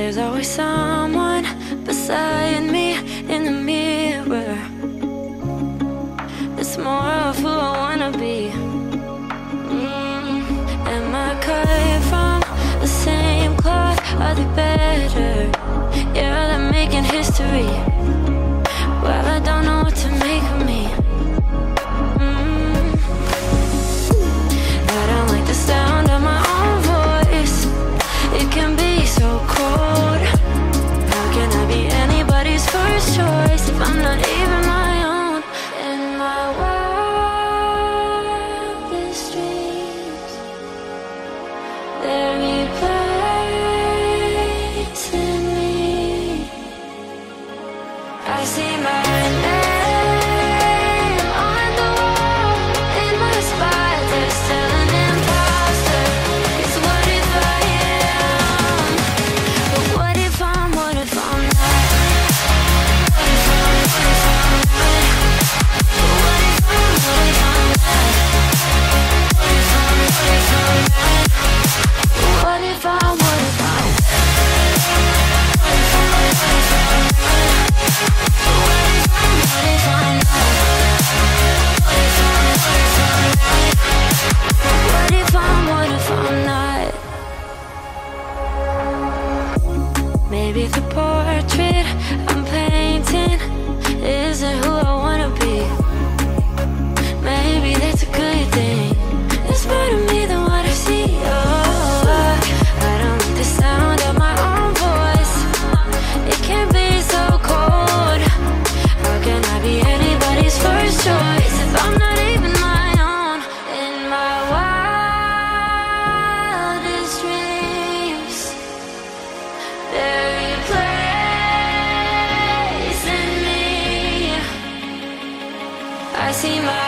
There's always someone beside me in the mirror. It's more of who I wanna be. Am I cut from the same cloth? Are they better? Yeah, they're making history. Well, I don't know what to make of me. I don't like the sound of my own voice. It can be so cold. How can I be anybody's first choice if I'm not even my own? In my wildest dreams, they're replacing me. I see my name on the wall in my spot. They're still an imposter. 'Cause what if I am? But what if I'm not? What if I'm not? What if I'm not? What if I'm not? What if I'm not? What if I'm not? What if I'm not? Maybe the portrait I'm painting isn't who I wanna be. Maybe that's a good thing. There's more to me than what I see. Oh, I don't like the sound of my own voice. It can be so cold. How can I be anybody's first choice if I'm not even my own? In my wildest dreams, they're replacing me. I see my